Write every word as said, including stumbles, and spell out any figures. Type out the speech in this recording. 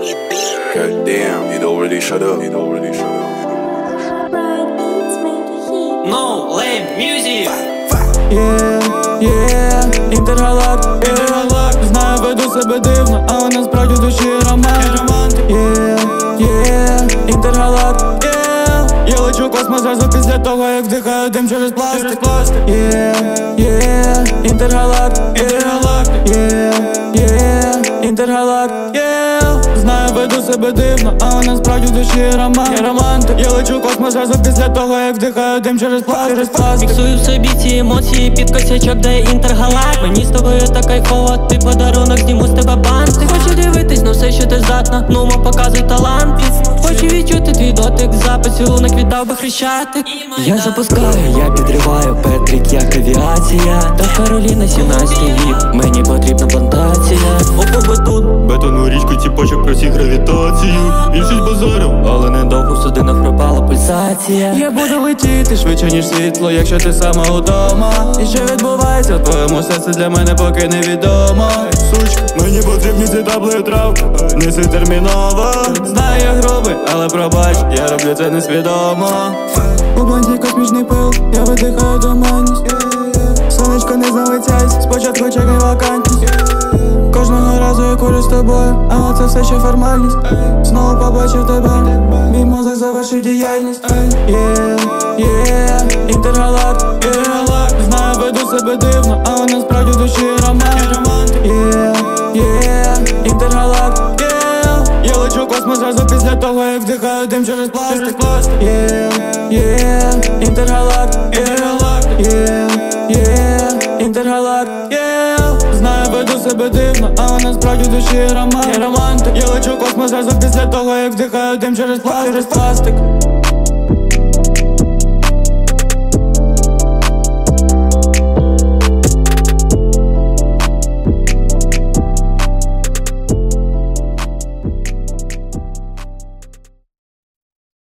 God damn, you don't really shut up. You don't really shut up. No lame music. Yeah, yeah, інтергалак, yeah. Знаю, веду себе дивно, але насправді в душі роман. Yeah, yeah, інтергалак, yeah. Я лечу в космос зразу після того, як вдихаю дим через пластик. Yeah, yeah, інтергалак, yeah, yeah, інтергалак, yeah. Знаю, веду себе дивно, але насправді в душі роман. Я лечу в космос зразу після того, як вдихаю дим через пластик. Фіксую в собі ці емоції під косячок, де інтергалак. Мені з тобою так кайфово, ти подарунок, зніму з тебе бант. Ти хочеш дивитись на все, що ти здатна, ну ма показуй талант. Хочу відчути твій дотик, запис цілунок віддав би хрещатик. Я запускаю, я підриваю, Петрик, як авіація. Та Кароліна, сімнадцятий вік, мені потрібна плантація. Опа, бетон, бетонну річку, ціпочок просі гравітацію. Більшість базарів, але недовго в судинах пропала пульсація. Я буду летіти швидше, ніж світло, якщо ти сама удома. І що відбувається в твоєму серці, для мене поки невідомо. Сучка, мені потрібні ці таблети травки, неси терміново. Знаю, я грубий, але пробач, я роблю це несвідомо. У блонді космічний пил, я видихаю туманність. Сонечко, не залицяйся, спочатку чекай вакантність. Кожного разу я курю з тобою, але це все ще формальність. Знову побачив тебе, мій мозок завершив діяльність. Yeah, yeah, інтергалак, yeah. Знаю, веду себе дивно, але насправді в душі роман. Yeah, yeah, інтергалак, yeah. Я лечу в космос зразу після того, як вдихаю дим через пластик. Yeah, yeah, інтергалак, yeah, yeah, yeah, інтергалак, yeah. Знаю, веду себе дивно, але насправді в душі роман. Я лечу в космос зразу після того, як вдихаю дим через пластик.